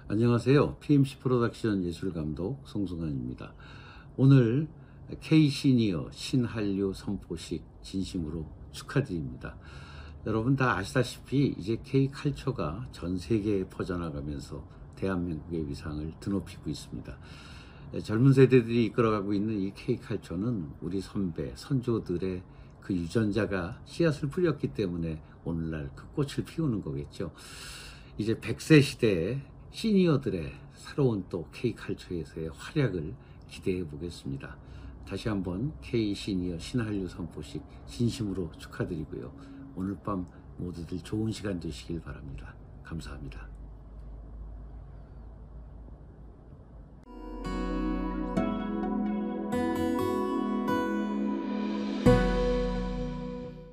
안녕하세요. PMC 프로덕션 예술감독 송승환입니다. 오늘 K시니어 신한류 선포식 진심으로 축하드립니다. 여러분 다 아시다시피 이제 K컬처가 전 세계에 퍼져나가면서 대한민국의 위상을 드높이고 있습니다. 젊은 세대들이 이끌어가고 있는 이 K컬처는 우리 선배, 선조들의 그 유전자가 씨앗을 뿌렸기 때문에 오늘날 그 꽃을 피우는 거겠죠. 이제 100세 시대에 시니어들의 새로운 또 K컬처에서의 활약을 기대해 보겠습니다. 다시 한번 K시니어 신한류 선포식 진심으로 축하드리고요. 오늘 밤 모두들 좋은 시간 되시길 바랍니다. 감사합니다.